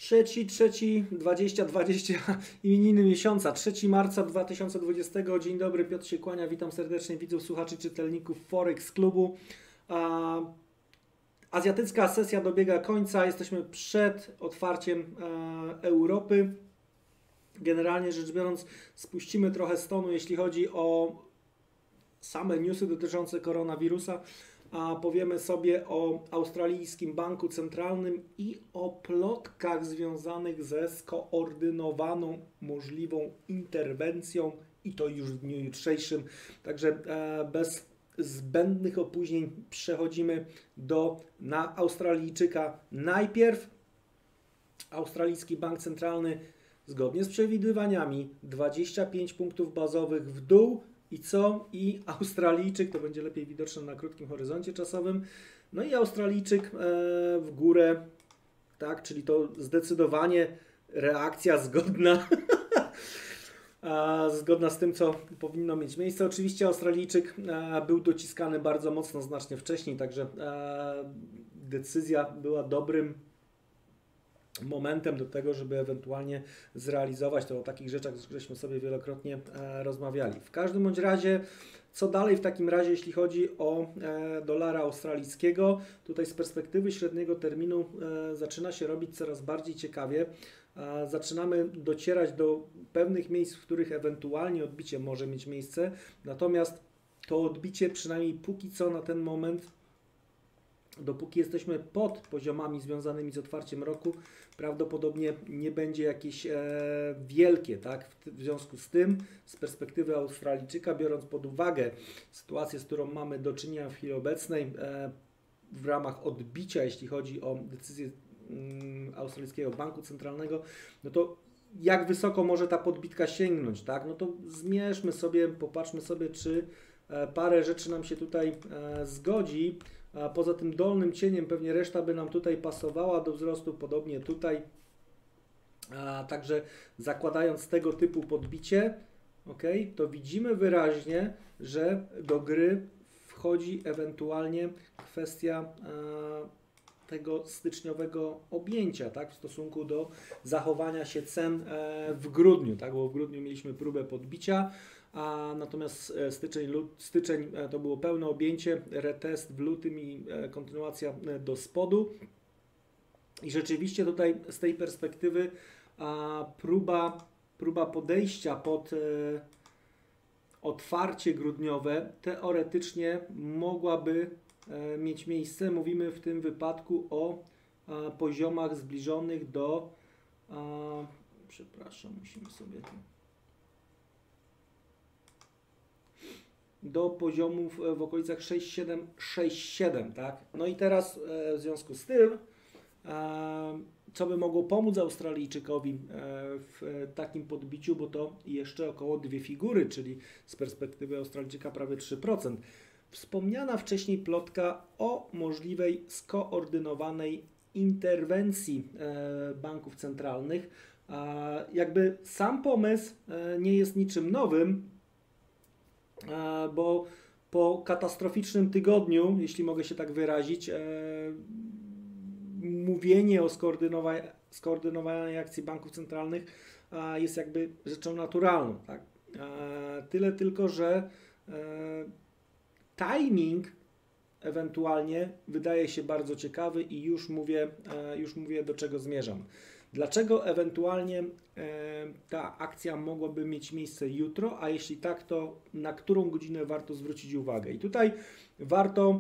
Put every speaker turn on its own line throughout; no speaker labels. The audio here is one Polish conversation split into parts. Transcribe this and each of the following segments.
2020 imieniny miesiąca, 3 marca 2020. Dzień dobry, Piotr się kłania, witam serdecznie widzów, słuchaczy, czytelników Forex Klubu. Azjatycka sesja dobiega końca, jesteśmy przed otwarciem Europy. Generalnie rzecz biorąc, spuścimy trochę z tonu, jeśli chodzi o same newsy dotyczące koronawirusa. A powiemy sobie o australijskim banku centralnym i o plotkach związanych ze skoordynowaną możliwą interwencją i to już w dniu jutrzejszym. Także bez zbędnych opóźnień przechodzimy na Australijczyka. Najpierw australijski bank centralny zgodnie z przewidywaniami 25 punktów bazowych w dół. I co? I Australijczyk, to będzie lepiej widoczne na krótkim horyzoncie czasowym, no i Australijczyk w górę, tak, czyli to zdecydowanie reakcja zgodna, zgodna z tym, co powinno mieć miejsce. Oczywiście Australijczyk był dociskany bardzo mocno, znacznie wcześniej, także decyzja była dobrym momentem do tego, żeby ewentualnie zrealizować to. O takich rzeczach żeśmy sobie wielokrotnie rozmawiali. W każdym bądź razie, co dalej w takim razie, jeśli chodzi o dolara australijskiego? Tutaj z perspektywy średniego terminu zaczyna się robić coraz bardziej ciekawie. Zaczynamy docierać do pewnych miejsc, w których ewentualnie odbicie może mieć miejsce. Natomiast to odbicie, przynajmniej póki co na ten moment, dopóki jesteśmy pod poziomami związanymi z otwarciem roku, prawdopodobnie nie będzie jakieś wielkie, tak? W związku z tym, z perspektywy Australijczyka, biorąc pod uwagę sytuację, z którą mamy do czynienia w chwili obecnej, w ramach odbicia, jeśli chodzi o decyzję australijskiego banku centralnego, no to jak wysoko może ta podbitka sięgnąć, tak? No to zmierzmy sobie, popatrzmy sobie, czy parę rzeczy nam się tutaj zgodzi. Poza tym dolnym cieniem pewnie reszta by nam tutaj pasowała do wzrostu, podobnie tutaj. Także zakładając tego typu podbicie, to widzimy wyraźnie, że do gry wchodzi ewentualnie kwestia tego styczniowego objęcia, tak, w stosunku do zachowania się cen w grudniu, tak, bo w grudniu mieliśmy próbę podbicia, natomiast styczeń to było pełne objęcie, retest w lutym i kontynuacja do spodu. I rzeczywiście tutaj z tej perspektywy próba podejścia pod otwarcie grudniowe teoretycznie mogłaby mieć miejsce. Mówimy w tym wypadku o poziomach zbliżonych do, przepraszam, musimy sobie tu, do poziomów w okolicach 6,7, tak? No i teraz w związku z tym, co by mogło pomóc Australijczykowi w takim podbiciu, bo to jeszcze około 2 figury, czyli z perspektywy Australijczyka prawie 3%. Wspomniana wcześniej plotka o możliwej skoordynowanej interwencji banków centralnych. Jakby sam pomysł nie jest niczym nowym, bo po katastroficznym tygodniu, jeśli mogę się tak wyrazić, mówienie o skoordynowanej akcji banków centralnych jest jakby rzeczą naturalną. Tak? Tyle tylko, że timing ewentualnie wydaje się bardzo ciekawy i już mówię do czego zmierzam. Dlaczego ewentualnie ta akcja mogłaby mieć miejsce jutro, a jeśli tak, to na którą godzinę warto zwrócić uwagę? I tutaj warto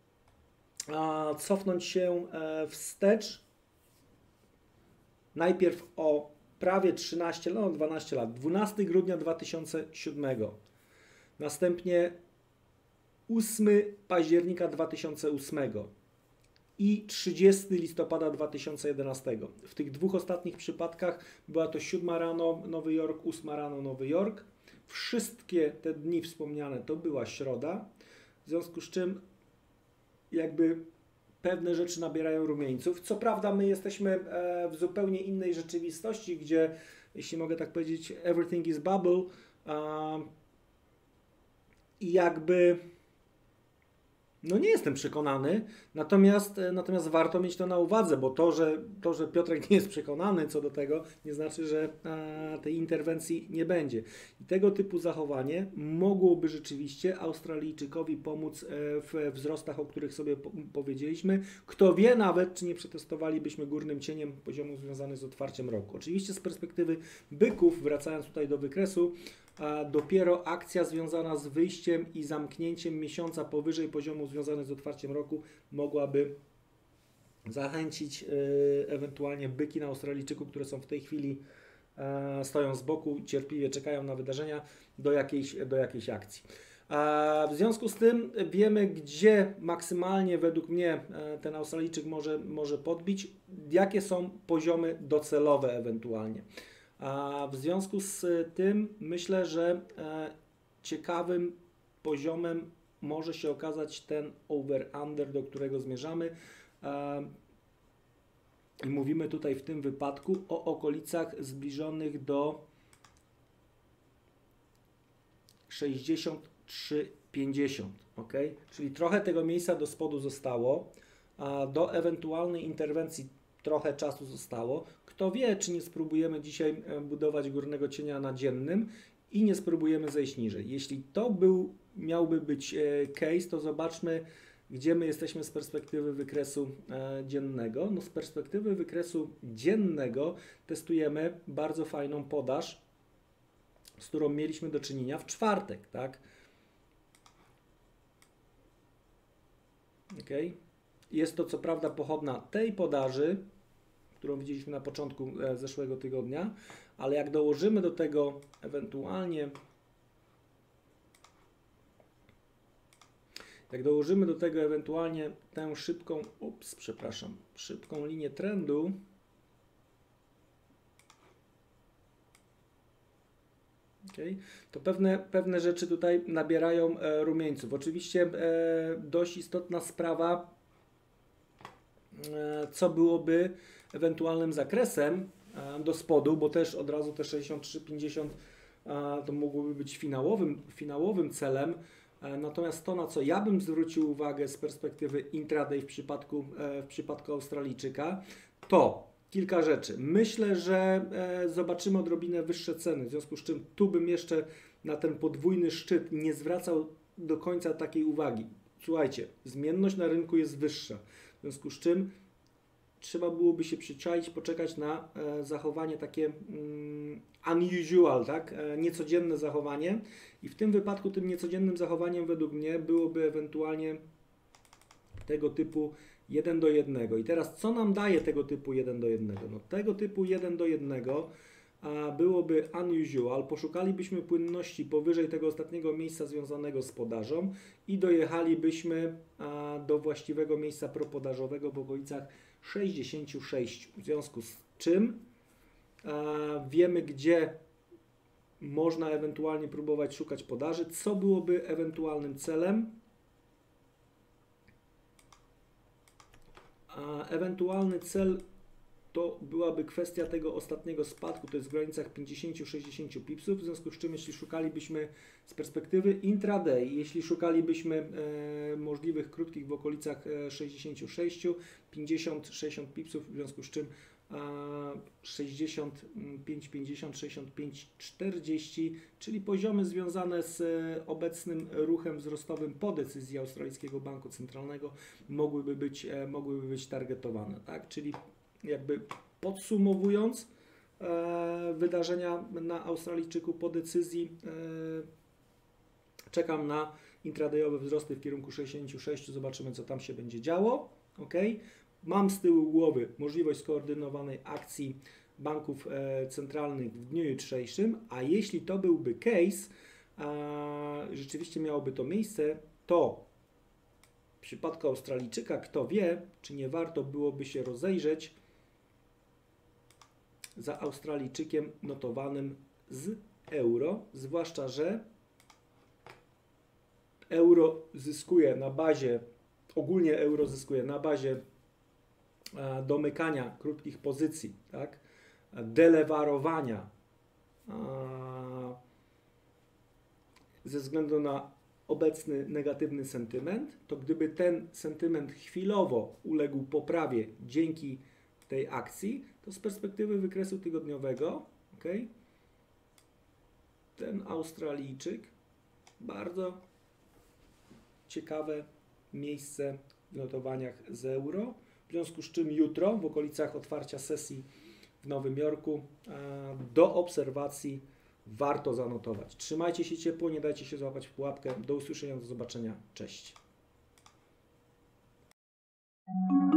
cofnąć się wstecz najpierw o prawie 12 lat, 12 grudnia 2007, następnie 8 października 2008 i 30 listopada 2011. W tych dwóch ostatnich przypadkach była to 7 rano Nowy Jork, 8 rano Nowy Jork. Wszystkie te dni wspomniane to była środa, w związku z czym jakby pewne rzeczy nabierają rumieńców. Co prawda my jesteśmy w zupełnie innej rzeczywistości, gdzie, jeśli mogę tak powiedzieć, everything is bubble i jakby No nie jestem przekonany, natomiast warto mieć to na uwadze, bo to, że Piotrek nie jest przekonany co do tego, nie znaczy, że tej interwencji nie będzie. I tego typu zachowanie mogłoby rzeczywiście Australijczykowi pomóc w wzrostach, o których sobie powiedzieliśmy. Kto wie nawet, czy nie przetestowalibyśmy górnym cieniem poziomu związany z otwarciem roku. Oczywiście z perspektywy byków, wracając tutaj do wykresu, a dopiero akcja związana z wyjściem i zamknięciem miesiąca powyżej poziomu związany z otwarciem roku mogłaby zachęcić ewentualnie byki na Australijczyku, które są w tej chwili stoją z boku, cierpliwie czekają na wydarzenia, do jakiejś akcji. W związku z tym wiemy, gdzie maksymalnie według mnie ten Australijczyk może podbić, jakie są poziomy docelowe ewentualnie. A w związku z tym myślę, że ciekawym poziomem może się okazać ten over-under, do którego zmierzamy. I mówimy tutaj w tym wypadku o okolicach zbliżonych do 63,50, ok? Czyli trochę tego miejsca do spodu zostało, a do ewentualnej interwencji trochę czasu zostało. Kto wie, czy nie spróbujemy dzisiaj budować górnego cienia na dziennym i nie spróbujemy zejść niżej. Jeśli to miałby być case, to zobaczmy, gdzie my jesteśmy z perspektywy wykresu dziennego. No z perspektywy wykresu dziennego testujemy bardzo fajną podaż, z którą mieliśmy do czynienia w czwartek, tak? Okay. Jest to co prawda pochodna tej podaży, którą widzieliśmy na początku zeszłego tygodnia, ale jak dołożymy do tego ewentualnie tę szybką linię trendu, okay, to pewne rzeczy tutaj nabierają rumieńców. Oczywiście dość istotna sprawa, co byłoby ewentualnym zakresem do spodu, bo też od razu te 63,50 to mogłoby być finałowym celem. Natomiast to, na co ja bym zwrócił uwagę z perspektywy intraday w przypadku Australijczyka, to kilka rzeczy. Myślę, że zobaczymy odrobinę wyższe ceny, w związku z czym tu bym jeszcze na ten podwójny szczyt nie zwracał do końca takiej uwagi. Słuchajcie, zmienność na rynku jest wyższa, w związku z czym trzeba byłoby się przyczaić, poczekać na zachowanie takie unusual, tak? Niecodzienne zachowanie. I w tym wypadku tym niecodziennym zachowaniem według mnie byłoby ewentualnie tego typu 1 do 1. I teraz co nam daje tego typu 1 do 1? No, tego typu 1 do 1 byłoby unusual. Poszukalibyśmy płynności powyżej tego ostatniego miejsca związanego z podażą i dojechalibyśmy do właściwego miejsca propodażowego w okolicach 66. W związku z czym wiemy, gdzie można ewentualnie próbować szukać podaży, co byłoby ewentualnym celem. Ewentualny cel to byłaby kwestia tego ostatniego spadku, to jest w granicach 50-60 pipsów, w związku z czym jeśli szukalibyśmy z perspektywy intraday, jeśli szukalibyśmy możliwych krótkich w okolicach 66, 50-60 pipsów, w związku z czym 65, 50, 65, 40, czyli poziomy związane z obecnym ruchem wzrostowym po decyzji Australijskiego Banku Centralnego mogłyby być targetowane, tak? Czyli jakby podsumowując wydarzenia na Australijczyku po decyzji, czekam na intradayowe wzrosty w kierunku 66, zobaczymy co tam się będzie działo. Okay. Mam z tyłu głowy możliwość skoordynowanej akcji banków centralnych w dniu jutrzejszym, a jeśli to byłby case, rzeczywiście miałoby to miejsce, to w przypadku Australijczyka, kto wie, czy nie warto byłoby się rozejrzeć za Australijczykiem notowanym z euro, zwłaszcza, że euro zyskuje na bazie domykania krótkich pozycji, tak? Delewarowania ze względu na obecny negatywny sentyment, to gdyby ten sentyment chwilowo uległ poprawie dzięki tej akcji, to z perspektywy wykresu tygodniowego, okay, ten Australijczyk, bardzo ciekawe miejsce w notowaniach z euro, w związku z czym jutro w okolicach otwarcia sesji w Nowym Jorku do obserwacji warto zanotować. Trzymajcie się ciepło, nie dajcie się złapać w pułapkę. Do usłyszenia, do zobaczenia. Cześć.